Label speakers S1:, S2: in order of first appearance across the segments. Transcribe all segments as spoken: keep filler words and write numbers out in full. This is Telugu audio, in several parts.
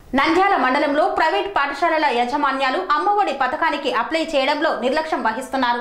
S1: నంద్యాల మండలంలో ప్రైవేట్ పాఠశాలల యాజమాన్యాలు అమ్మఒడి పథకానికి అప్లై చేయడంలో నిర్లక్ష్యం వహిస్తున్నారు.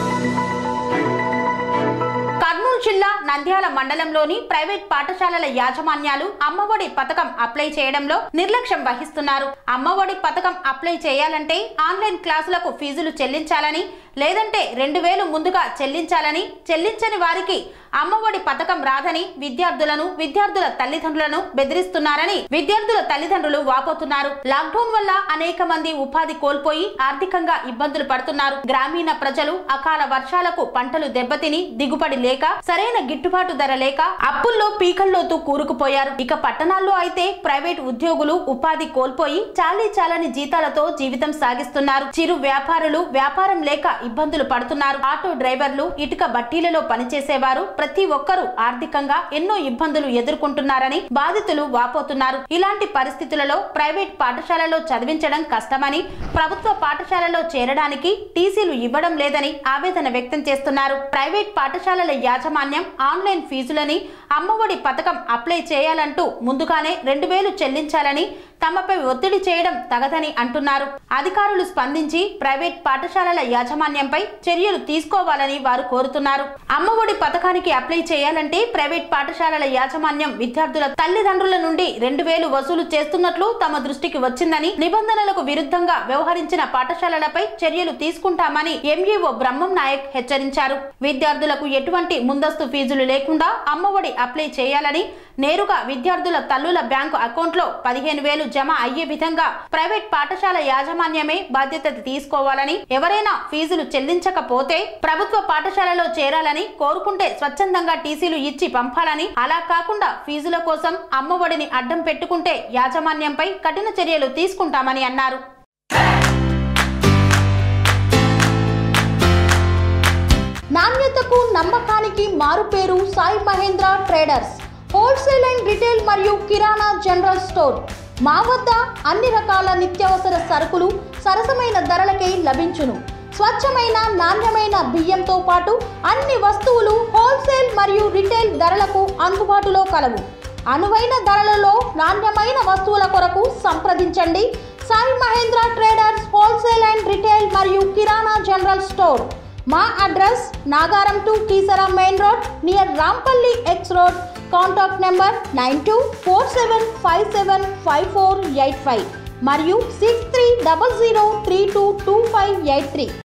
S1: కర్నూలు జిల్లా నంద్యాల మండలంలోని ప్రైవేట్ పాఠశాలల యాజమాన్యాలు అమ్మఒడి పథకం అప్లై చేయడంలో నిర్లక్ష్యం వహిస్తున్నారు. అమ్మఒడి పథకం అప్లై చేయాలంటే ఆన్లైన్ క్లాసులకు ఫీజులు చెల్లించాలని, లేదంటే రెండు వేలు ముందుగా చెల్లించాలని, చెల్లించని వారికి అమ్మఒడి పథకం రాదని విద్యార్థులను విద్యార్థుల తల్లిదండ్రులను బెదిరిస్తున్నారని విద్యార్థుల తల్లిదండ్రులు వాపోతున్నారు. లాక్డౌన్ వల్ల అనేక మంది ఉపాధి కోల్పోయి ఆర్థికంగా ఇబ్బందులు పడుతున్నారు. గ్రామీణ ప్రజలు అకాల వర్షాలకు పంటలు దెబ్బతిని దిగుబడి లేక, సరైన గిట్టుబాటు ధర లేక అప్పుల్లో పీకల్లోతూ కూరుకుపోయారు. ఇక పట్టణాల్లో అయితే ప్రైవేట్ ఉద్యోగులు ఉపాధి కోల్పోయి చాలీ చాలని జీతాలతో జీవితం సాగిస్తున్నారు. చిరు వ్యాపారులు వ్యాపారం లేక ఇబ్బందులు పడుతున్నారు. ఆటో డ్రైవర్లు, ఇటుక బట్టీలలో పనిచేసేవారు ప్రతి ఒక్కరూ ఆర్థికంగా ఎన్నో ఇబ్బందులు ఎదుర్కొంటున్నారని బాధితులు వాపోతున్నారు. ఇలాంటి పరిస్థితులలో ప్రైవేట్ పాఠశాలలో చదివించడం కష్టమని, ప్రభుత్వ పాఠశాలలో చేరడానికి టీసీలు ఇవ్వడం లేదని ఆవేదన వ్యక్తం చేస్తున్నారు. ప్రైవేట్ పాఠశాలల యాజమాన్యం ఆన్లైన్ ఫీజులని అమ్మఒడి పథకం అప్లై చేయాలంటూ ముందుగానే రెండు వేలు చెల్లించాలని, తమపై ఒత్తిడి చేయడం తగదని అంటున్నారు. అధికారులు స్పందించి ప్రైవేట్ పాఠశాలల యాజమాన్యంపై చర్యలు తీసుకోవాలని వారు కోరుతున్నారు. అమ్మఒడి పథకానికి అప్లై చేయాలంటే ప్రైవేట్ పాఠశాలల యాజమాన్యం విద్యార్థుల తల్లిదండ్రుల నుండి రెండు వేలు వసూలు చేస్తున్నట్లు తమ దృష్టికి వచ్చిందని, నిబంధనలకు విరుద్ధంగా వ్యవహరించిన పాఠశాలలపై చర్యలు తీసుకుంటామని ఎంఈఓ బ్రహ్మం నాయక్ హెచ్చరించారు. విద్యార్థులకు ఎటువంటి ముందస్తు ఫీజులు లేకుండా అమ్మఒడి అప్లై చేయాలని, నేరుగా విద్యార్థుల తల్లుల బ్యాంకు అకౌంట్లో పదిహేను వేలు జమ అయ్యే విధంగా ప్రైవేట్ పాఠశాల యాజమాన్యమే బాధ్యత తీసుకోవాలని, ఎవరైనా ఫీజులు చెల్లించకపోతే ప్రభుత్వ పాఠశాలలో చేరాలని, కోరుకుంటే స్వచ్ఛందంగా టీసీలు ఇచ్చి పంపాలని, అలా కాకుండా ఫీజుల కోసం అమ్మఒడిని అడ్డం పెట్టుకుంటే యాజమాన్యంపై కఠిన చర్యలు తీసుకుంటామని అన్నారు.
S2: నాణ్యతకు నమ్మకానికి మారుపేరు Sai Mahendra traders, wholesale and retail మరియు కిరాణా జనరల్ స్టోర్. మా వద్ద అన్ని రకాల నిత్యావసర సరుకులు సరసమైన ధరలకే లభించును. స్వచ్ఛమైన నాణ్యమైన బియ్యంతో పాటు అన్ని వస్తువులు హోల్సేల్ మరియు రిటైల్ ధరలకు అందుబాటులో కలవు. అనువైన ధరలలో నాణ్యమైన వస్తువుల కొరకు సంప్రదించండి. Sai Mahendra traders, wholesale and retail మరియు కిరాణా జనరల్ స్టోర్. మా address Nagaram to Keesara main road near Rampally X road. Contact number nine two four seven five seven five four eight five మరియు six three double zero three two two five eight three.